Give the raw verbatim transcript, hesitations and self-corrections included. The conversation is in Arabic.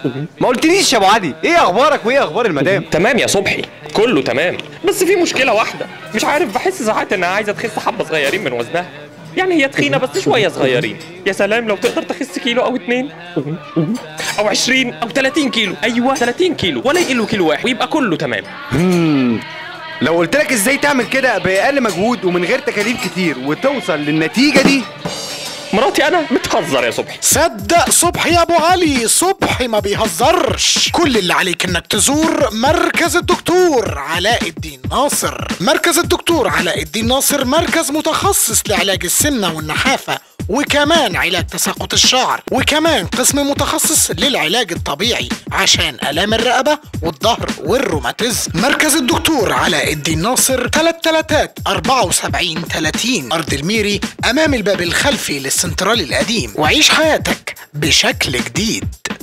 ما قلتليش يا ابو علي ايه اخبارك وايه اخبار المدام؟ تمام يا صبحي، كله تمام، بس في مشكله واحده، مش عارف، بحس ساعات انها عايزه تخس حبه صغيرين من وزنها. يعني هي تخينه بس شويه صغيرين. يا سلام لو تقدر تخس كيلو او اتنين او عشرين او تلاتين كيلو. ايوه تلاتين كيلو، ولا يقلوا كيلو واحد ويبقى كله تمام. لو قلت لك ازاي تعمل كده باقل مجهود ومن غير تكاليف كتير وتوصل للنتيجه دي؟ مراتي انا بتهزر يا صبحي. صدق صبحي يا ابو علي، صبحي ما بيهزرش. كل اللي عليك انك تزور مركز الدكتور علاء الدين ناصر. مركز الدكتور علاء الدين ناصر مركز متخصص لعلاج السمنة والنحافة، وكمان علاج تساقط الشعر، وكمان قسم متخصص للعلاج الطبيعي عشان آلام الرقبة والظهر والروماتيزم. مركز الدكتور علاء الدين ناصر تلات تلاتات أربعة وسبعين تلاتين أرض الميري أمام الباب الخلفي للسنترال القديم. وعيش حياتك بشكل جديد.